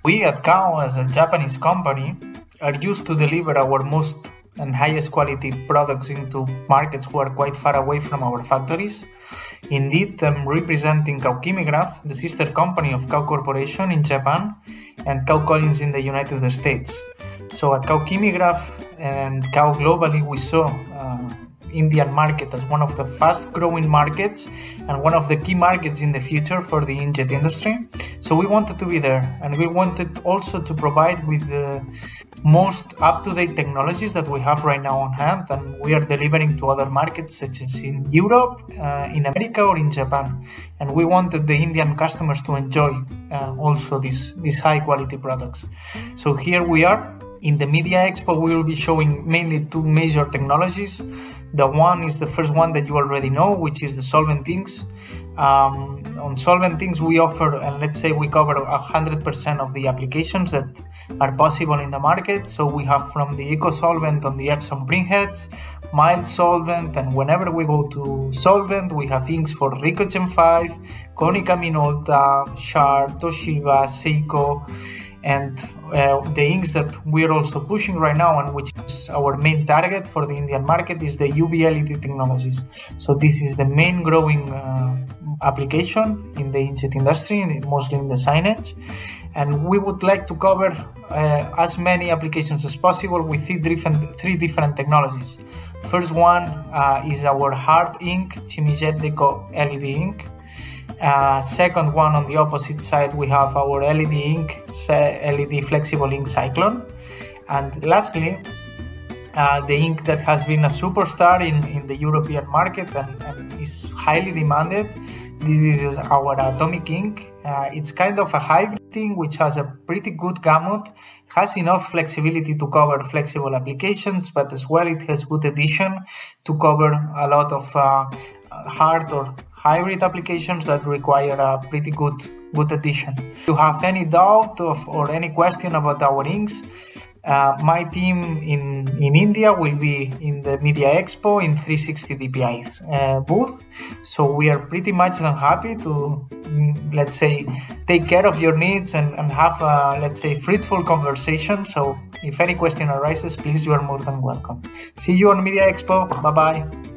We at Kao, as a Japanese company, are used to deliver our most and highest quality products into markets who are quite far away from our factories. Indeed, I'm representing Kao Chimigraf, the sister company of Kao Corporation in Japan and Kao Collins in the United States. So at Kao Chimigraf and Kao globally, we saw Indian market as one of the fast-growing markets and one of the key markets in the future for the inkjet industry. So we wanted to be there, and we wanted also to provide with the most up-to-date technologies that we have right now on hand, and we are delivering to other markets such as in Europe, in America, or in Japan. And we wanted the Indian customers to enjoy also these high-quality products. So here we are. In the Media Expo, we will be showing mainly two major technologies. The one is the first one that you already know, which is the solvent inks. On solvent inks, we offer, and let's say we cover 100% of the applications that are possible in the market. So we have from the eco solvent on the Epson printheads, mild solvent, and whenever we go to solvent, we have inks for Ricoh Gen 5, Konica Minolta, Sharp, Toshiba, Seiko, and the inks that we're also pushing right now, and which is our main target for the Indian market, is the UV LED technologies. So this is the main growing application in the inkjet industry, mostly in the signage. And we would like to cover as many applications as possible with three different technologies. First one is our hard ink, Inkjet LED ink. Second one, on the opposite side, we have our LED ink, LED flexible ink Cyclone. And lastly, the ink that has been a superstar in the European market and is highly demanded. This is our atomic ink. It's kind of a hybrid thing which has a pretty good gamut. It has enough flexibility to cover flexible applications, but as well it has good addition to cover a lot of hard or hybrid applications that require a pretty good addition. If you have any doubt or any question about our inks, my team in India will be in the Media Expo in 360 DPI's booth. So we are pretty much happy to, let's say, take care of your needs and have a, let's say, fruitful conversation. So if any question arises, please, you are more than welcome. See you on Media Expo. Bye-bye.